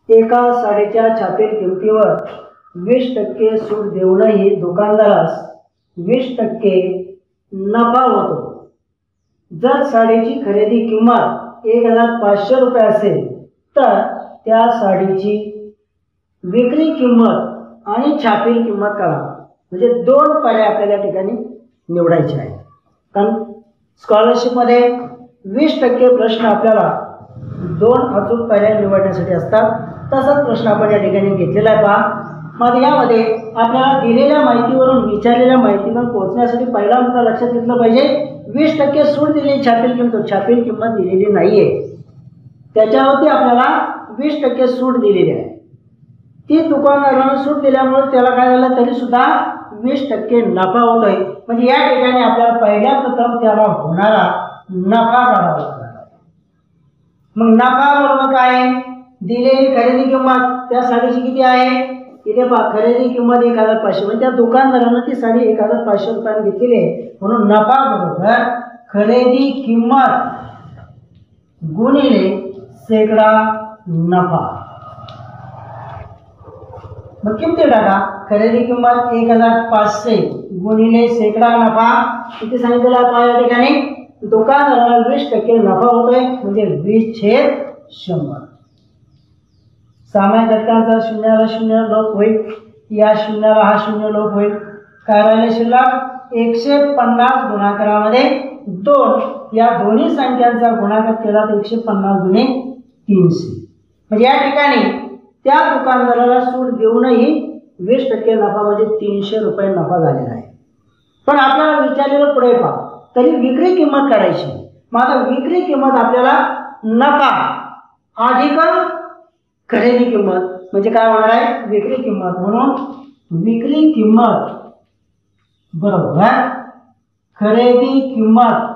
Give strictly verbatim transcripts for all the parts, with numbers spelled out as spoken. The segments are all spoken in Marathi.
एका साडीच्या छापील किमतीवर वीस टक्के सूट देऊनही दुकानदारास वीस टक्के नफा होतो। जर साडीची खरेदी किंमत एक हजार पाचशे रुपये असेल तर त्या साडीची विक्री किंमत आणि छापील किंमत काढा। म्हणजे दोन पर्याय आपल्याला या ठिकाणी निवडायचे आहेत। कारण स्कॉलरशिपमध्ये वीस टक्के प्रश्न आपल्याला दोन अचूक पर्याय निवडण्यासाठी असतात। तसाच प्रश्न आपण या ठिकाणी घेतलेला आहे। पहा, मग यामध्ये आपल्याला दिलेल्या माहितीवरून विचारलेल्या माहितीवर पोहोचण्यासाठी पहिला मुद्दा लक्षात घेतला पाहिजे, वीस टक्के सूट दिलेली छापील किंमत छापील किंमत दिलेली नाही आहे, त्याच्यावरती आपल्याला वीस टक्के सूट दिलेली आहे। ती दुकानदाराने सूट दिल्यामुळे त्याला काय झालं तरी सुद्धा वीस टक्के नफा होतोय। म्हणजे या ठिकाणी आपल्याला पहिल्या प्रथम त्याला होणारा नफा काढावा लागणार। मग नफा बरोबर काय, दिलेली खरेदी किंमत त्या साडीची किती आहे, इथे पहा खरेदी किंमत एक हजार पाचशे, म्हणजे त्या दुकानदारानं ती साडी एक हजार पाचशे रुपयाने घेतलेली आहे, म्हणून नफा बरोबर खरेदी किंमत गुणिले शेकडा नफा। मग किमती टाका, खरेदी किंमत एक हजार पाचशे गुणिले शेकडा नफा किती सांगितलेला आहे या ठिकाणी, दुकानदाराला वीस टक्के नफा होतोय म्हणजे वीस छेद शंभर। सामान्य घटकांचा शून्याला शून्य लोप होईल, या शून्याला हा शून्य लोप होईल, काय राहिले शिल्लक एकशे पन्नास गुणाकारामध्ये दोन, या दोन्ही संख्यांचा गुणाकार केला तर एकशे पन्नास गुणे तीनशे। म्हणजे या ठिकाणी त्या दुकानदाराला सूट देऊनही वीस टक्के नफा म्हणजे तीनशे रुपये नफा झालेला आहे। पण आपल्याला विचारलेलं पुढे पहा, तरी विक्री किंमत काढायची। मग आता विक्री किंमत आपल्याला नफा अधिक खरेदी किंमत म्हणजे काय होणार आहे, विक्री किंमत, म्हणून विक्री किंमत बरोबर खरेदी किंमत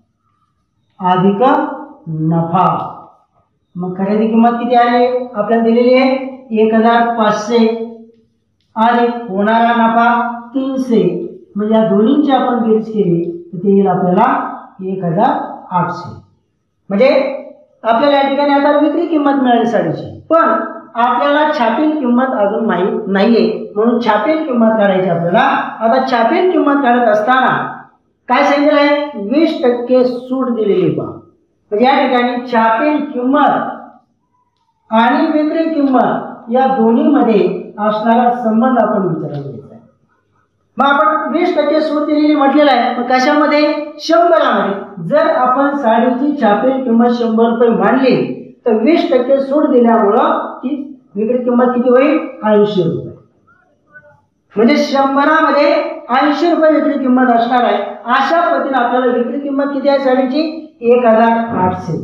अधिक नफा। मग खरेदी किंमत किती आहे आपल्याला दिलेली आहे एक हजार पाचशे अधिक होणारा नफा तीनशे, म्हणजे या दोन्हींची आपण बेरीज केली तर ते येईल आपल्याला एक हजार आठशे। म्हणजे आपल्याला या ठिकाणी आता विक्री किंमत मिळाली साडीची, पण आपल्याला छापील किंमत अजून माहीत नाहीये, म्हणून छापील किंमत काढायची आपल्याला। आता छापील किंमत काढत असताना काय सांगितलं आहे, वीस टक्के सूट दिलेली पहा। म्हणजे या ठिकाणी छापील किंमत आणि विक्री किंमत या दोन्हीमध्ये असणारा संबंध आपण विचारायला घ्यायचा आहे। मग आपण वीस टक्के सूट दिलेली म्हटलेलं आहे, मग कशामध्ये, शंभरामध्ये। जर आपण साडीची छापील किंमत शंभर रुपये मानली तर वीस टक्के सूट दिल्यामुळं ती विक्री किंमत किती होईल, ऐंशी रुपये। म्हणजे शंभरामध्ये ऐंशी रुपये विक्री किंमत असणार आहे। अशा पद्धतीने आपल्याला विक्री किंमत किती आहे साडीची, एक हजार आठशे।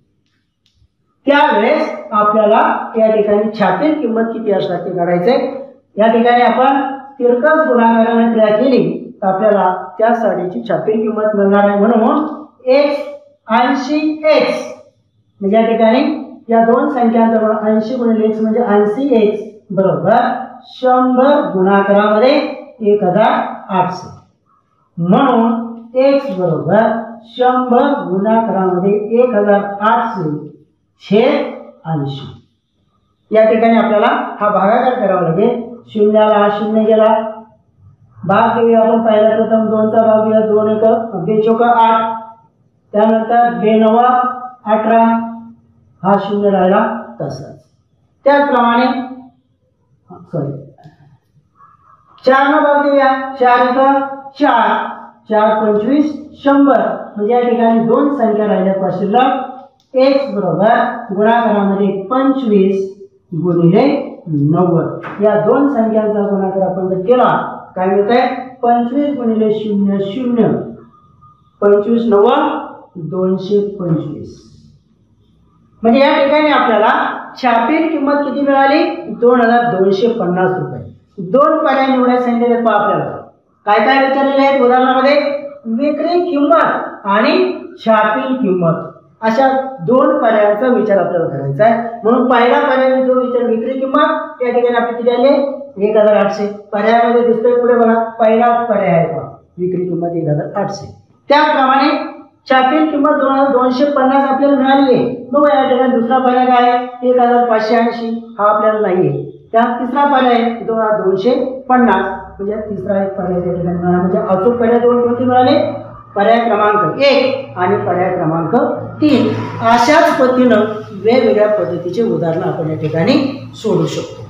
त्यावेळेस आपल्याला या ठिकाणी छापील किंमत किती असणार ते काढायचंय। या ठिकाणी आपण तिरकस गुणाकाराने क्रिया केली तर आपल्याला त्या साडीची छापील किंमत मिळणार आहे, म्हणून एक्स ऐंशी एक्स, म्हणजे या ठिकाणी या दोन संख्यांचा ऐंशी गुणिले एक्स म्हणजे ऐंशी एक्स बरोबर शंभर गुणाकारामध्ये एक हजार आठशे, म्हणून एक्स बरोबर शंभर गुणाकारामध्ये एक हजार आठशे छेद ऐंशी। या ठिकाणी आपल्याला हा भागाकार करावा लागेल। शून्याला हा शून्य गेला, भाग देऊया आपण पहिला प्रथम दोनचा भाग देऊया, दोन एक बेचोक आठ, त्यानंतर बेनवा अठरा, हा शून्य राहिला तसाच। त्याचप्रमाणे सॉरी चार न भाग देऊया, चार एक चार, चार पंचवीस शंभर, म्हणजे या ठिकाणी दोन संख्या राहिल्या शिल्लक, एक्स बरोबर गुणाकारामध्ये पंचवीस गुणिले नव्वद, या दोन संख्यांचा गुणाकार आपण जर केला काय मिळतंय, पंचवीस गुणिले शून्य शून्य, पंचवीस नव्वद दोनशे पंचवीस। म्हणजे या ठिकाणी आपल्याला छापील किंमत किती मिळाली, दोन हजार दोनशे पन्नास रुपये। दोन पर्याय निवडायचे सांगितले पहा आपल्याला, काय काय विचारलेले आहेत उदाहरणामध्ये, विक्री किंमत आणि छापील किंमत, अशा दोन पर्यायांचा विचार आपल्याला करायचा आहे। म्हणून पहिला पर्याय जो विचार विक्री किंमत, या ठिकाणी आपली किती आली एक हजार आठशे, पर्यायामध्ये दिसतोय पुढे बघा पहिला पर्याय आहे पहा विक्री किंमत एक हजार आठशे। त्याचप्रमाणे छापील किंमत दोन हजार दोनशे पन्नास आपल्याला मिळाली आहे. बघा या ठिकाणी दुसरा पर्याय काय आहे, एक हजार पाचशे ऐंशी हा आपल्याला नाही आहे. त्या तिसरा पर्याय दोन हजार दोनशे पन्नास म्हणजे तिसरा एक पर्याय त्या ठिकाणी मिळाला. म्हणजे अचूक पर्याय दोन कोणते मिळाले, पर्याय क्रमांक एक आणि पर्याय क्रमांक तीन. अशाच पद्धतीनं वेगवेगळ्या पद्धतीचे उदाहरणं आपण या ठिकाणी सोडू शकतो.